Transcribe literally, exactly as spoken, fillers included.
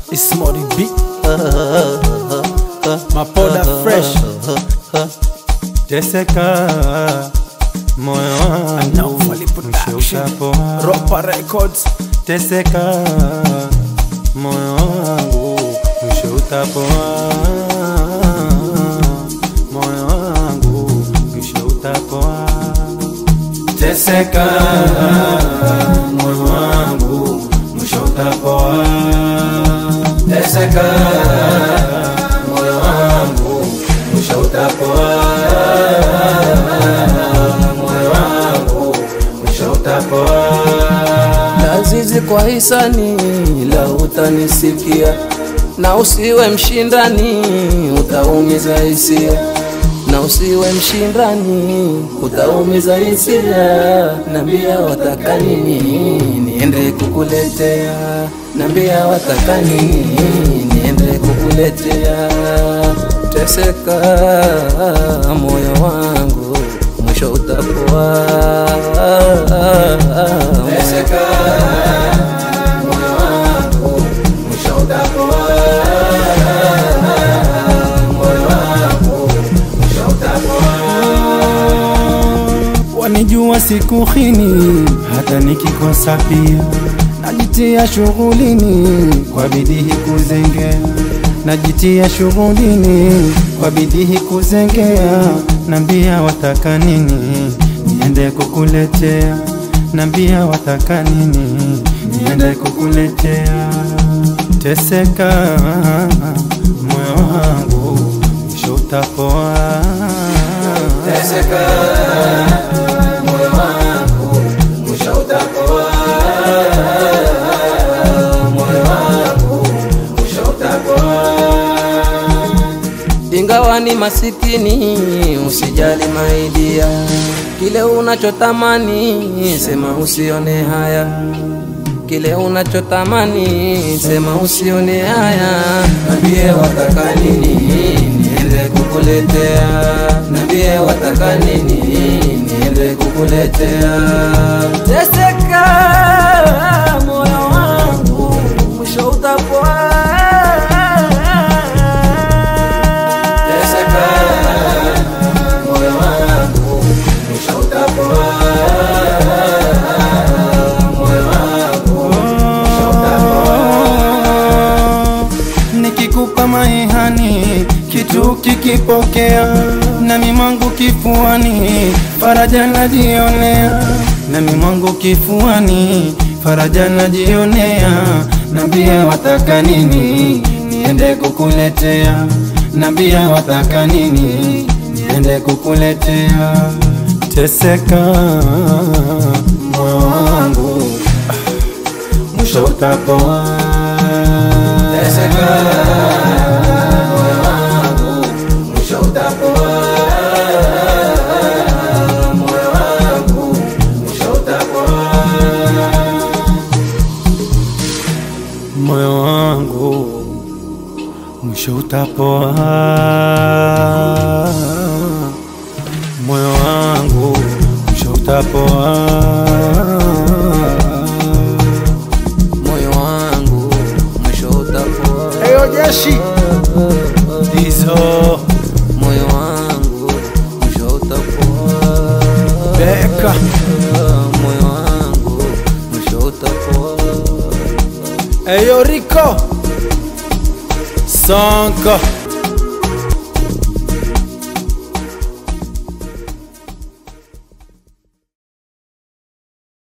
It's Modi B. Mapoda fresh. Teseka moyo wangu mshautapo Ropa Records. Teseka moyo wangu mshautapo, moyo wangu mshautapo. Teseka moyo wangu mshautapo. Teseka moyo wangu mshautapo, moyo wangu mshautapo. Lazizi kwa hisani la utanisikia, na usiwe mshindani utaumiza hisia, na usiwe mshindani utaumiza hisia. Nambia wataka nini niende kukuletea, nambia wataka nini niende kukuletea. Teseka moyo wangu mwisho utapoa. Teseka moyo wangu mwisho utapoa, moyo wangu mwisho utapoa. Wanijua siku hini hata nikikosa pia, najitia shughulini kwa bidii kuzengea, najitia shughulini kwa bidii kuzengea. Nambia wataka nini niende kukuletea, nambia wataka nini niende kukuletea. Teseka moyo wangu mwisho utapoa. Teseka moyo wangu mwisho utapoa, moyo wangu mwisho utapoa. Ingawa ni masikini usijali maidia, kile unachotamani sema usione haya, kile unachotamani sema usione haya. Nambie wataka nini niende kukuletea, nambie wataka nini niende kukuletea. Teseka moyo wangu mwisho utapoa. Teseka moyo wangu mwisho utapoa, moyo wangu mwisho utapoa. Nikikupa maihani kitu kikipokea, nami mwangu kifuani faraja najionea, nami mwangu kifuani faraja najionea. Nambia wataka nini niende kukuletea, nambia wataka nini niende kukuletea. Teseka moyo wangu mwisho utapoa. Teseka moyo wangu mwisho utapoa, moyo wangu mwisho utapoa. Moyo wangu mwisho utapoa, moyo wangu mwisho utapoa, Moyo wangu mwisho utapoa. Eyo jeshi Dizo, Moyo wangu mwisho utapoa. Beka, Moyo wangu mwisho utapoa. Eyo Rico Sanka.